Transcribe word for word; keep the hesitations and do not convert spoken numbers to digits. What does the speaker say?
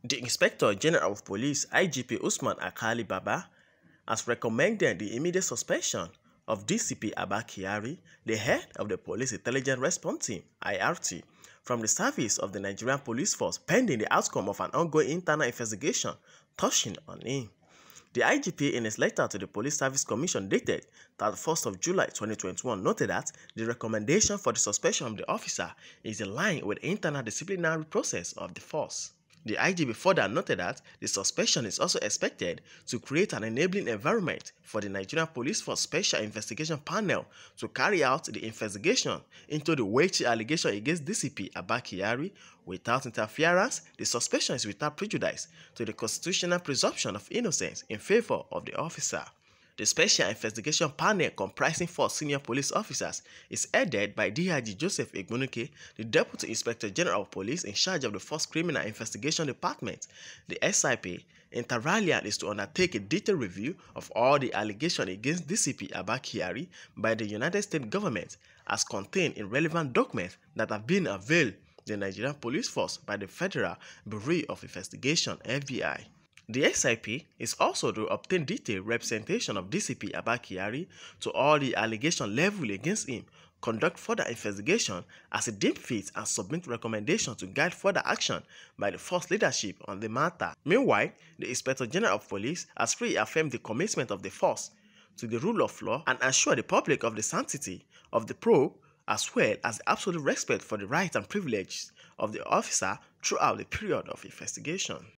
The Inspector General of Police I G P Usman Alkali Baba has recommended the immediate suspension of D C P Abba Kyari, the head of the Police Intelligence Response Team I R T, from the service of the Nigerian Police Force pending the outcome of an ongoing internal investigation touching on him. The I G P, in his letter to the Police Service Commission dated thirty-first of July twenty twenty-one, noted that the recommendation for the suspension of the officer is in line with the internal disciplinary process of the force. The I G P further noted that the suspension is also expected to create an enabling environment for the Nigerian Police Force Special Investigation Panel to carry out the investigation into the weighty allegation against D C P Abba Kyari without interference. The suspension is without prejudice to the constitutional presumption of innocence in favor of the officer. The Special Investigation Panel, comprising four senior police officers, is headed by D I G Joseph Egbunuke, the Deputy Inspector General of Police in charge of the First Criminal Investigation Department. The S I P, inter alia, is to undertake a detailed review of all the allegations against D C P Abba Kyari by the United States government as contained in relevant documents that have been availed to the Nigerian Police Force by the Federal Bureau of Investigation F B I. The S I P is also to obtain detailed representation of D C P Abba Kyari to all the allegations leveled against him, conduct further investigation as it deems fit, and submit recommendations to guide further action by the force leadership on the matter. Meanwhile, the Inspector General of Police has reaffirmed the commitment of the force to the rule of law and assured the public of the sanctity of the probe, as well as the absolute respect for the rights and privileges of the officer throughout the period of investigation.